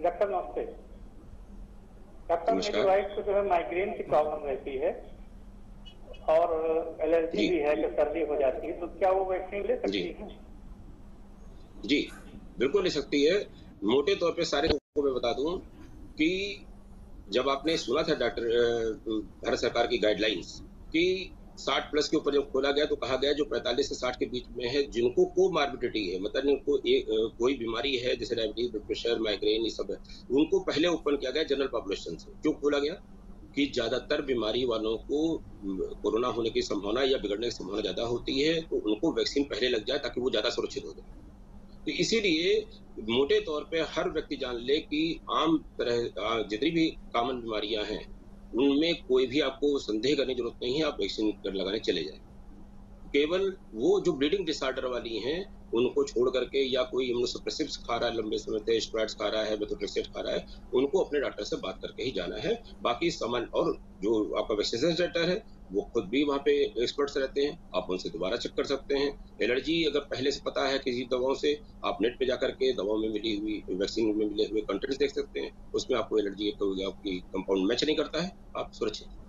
Doctor नमस्ते। Doctor मेरी नमस्कार। वाइफ को जो है माइग्रेन की प्रॉब्लम रहती है और एलर्जी जी, भी है कि सर्दी हो जाती है, तो क्या वो वैक्सीन ले जी, सकती हैं? जी, बिल्कुल ले सकती है। मोटे तौर पे सारे लोगों को मैं बता दूँ कि जब आपने सुना था भारत सरकार की गाइडलाइंस कि 60 प्लस के ऊपर जब खोला गया तो कहा गया जो 45 से 60 के बीच में है, जिनको कोमॉर्बिडिटी है, मतलब जिनको कोई बीमारी है जैसे डायबिटीज, ब्लड प्रेशर, माइग्रेन ये सब है, उनको पहले ओपन किया गया जनरल पॉपुलेशन से। क्यों खोला गया? कि ज़्यादातर बीमारी वालों को कोरोना होने की संभावना या बिगड़ने की संभावना ज़्यादा होती है, तो उनको वैक्सीन पहले लग जाए ताकि वो ज़्यादा सुरक्षित हो जाएँ। तो इसीलिए मोटे तौर पे हर व्यक्ति जान ले कि आम जितनी भी कॉमन बीमारियाँ हैं, उनमें कोई भी आपको संदेह करने की ज़रूरत नहीं है, आप वैक्सीन कर लगाने चले जाएँ। केवल वो जो ब्लीडिंग डिसऑर्डर वाली हैं, उनको छोड़ करके या कोई इम्यूनोसप्रेसिव्स खा रहा है लंबे समय से, स्टेरॉइड्स खा रहा है, मेथोट्रेक्सेट खा रहा है, उनको अपने डॉक्टर से बात करके ही जाना है। बाकी सामान और जो आपका वैक्सीनेशन सेंटर है, वो खुद भी वहाँ पे एक्सपर्ट्स रहते हैं, आप उनसे दोबारा चेक कर सकते हैं। एलर्जी अगर पहले से पता है किसी दवाओं से, आप नेट पे जाकर के दवाओं में मिली हुई वैक्सीन में मिले हुए कंटेंट्स देख सकते हैं। उसमें आपको एलर्जी कोई आपकी कंपाउंड मैच नहीं करता है, आप सुरक्षित हैं।